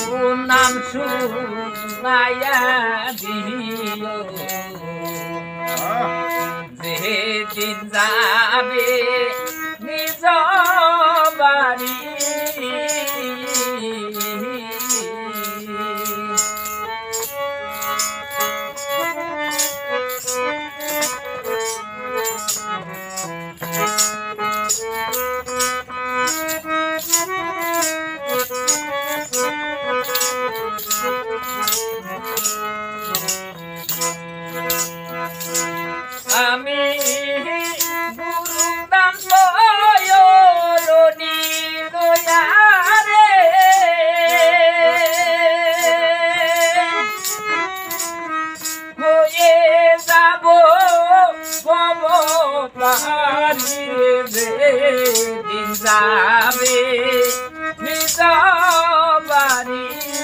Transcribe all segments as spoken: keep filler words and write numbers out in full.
নাম শুনাইয়া দিও যেদিন যাবে নিজ বাড়ি আমি গুরুদাম লয়নি লয়ারে হয়ে যাব বব পারি দিন যাবে নিজ বাড়ি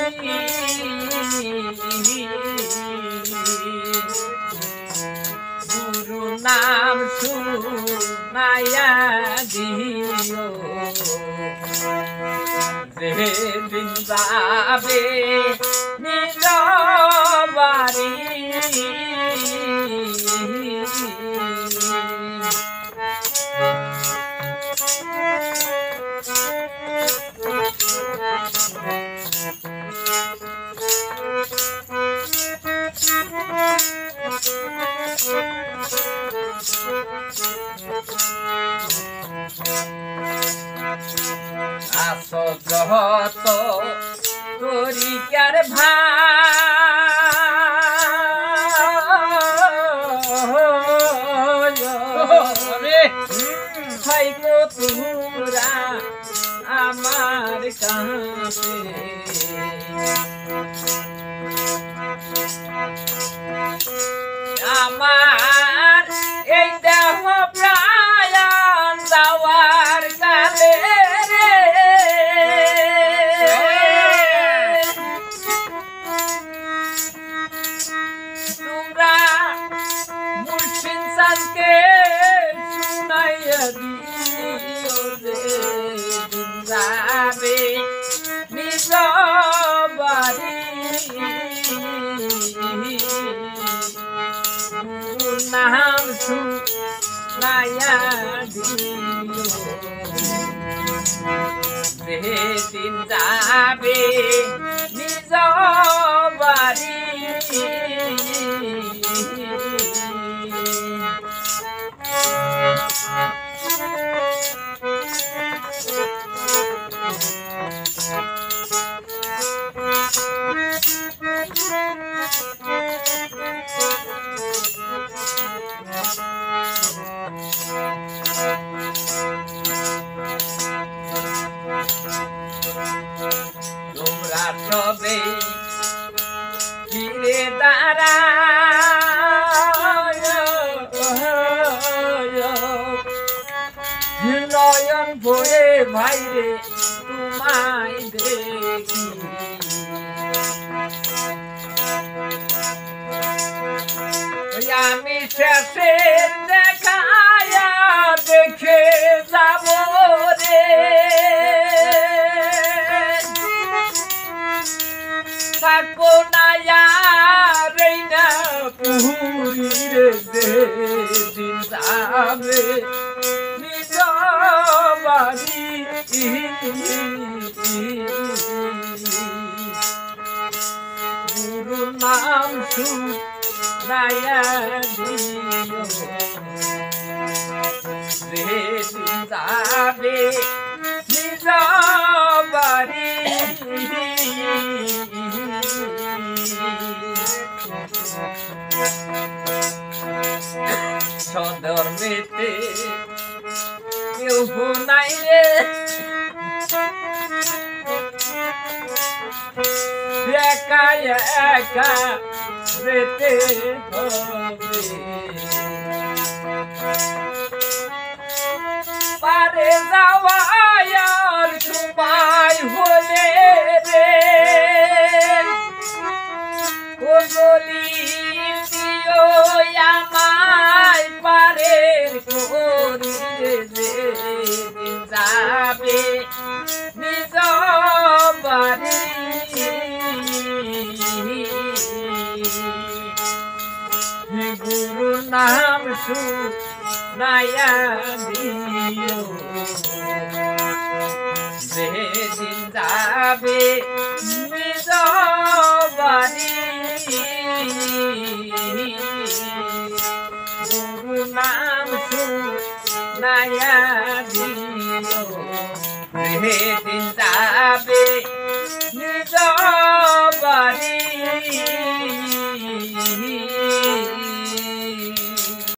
গুরু নাম শুনাইয়া দিও যেদিন যাবে নিজ বাড়ি আসো যত তরিকার ভাই গো তোমরা আমার কাছে আমার এই দেহ প্রাণ যাওয়ার কালে রে তোমরা মুর্শিদ সানকে শুনাইয়া দিও যেদিন যাবে নিজ বাড়ি নাম শুনাইয়া দিও যেদিন যাবে নিজ বাড়ি তোমরা সবে ফিরে দাঁড়ায় নয়ন ভরে ভাইরে তোমায় দেখি আমি শেষে দেখায়া দেখে যাব রে থাকো না রে না পুরী রে যেদিন যাবে নিজ বাড়ি গুরু নাম শুনাইয়া দিও যেদিন যাবে নিজ বাড়ি সধর্মেতে কেউ নাই রে একা একা যেতে হবে পারে যাওয়ার সময় হলে রে ও গলি দিও আমায় পারে করে যেদিন যাবে নিজ বাড়ি নাম শুনাইয়া দিও যেদিন যাবে নিজ বাড়ি গুরু নাম শুনাইয়া দিও যেদিন যাবে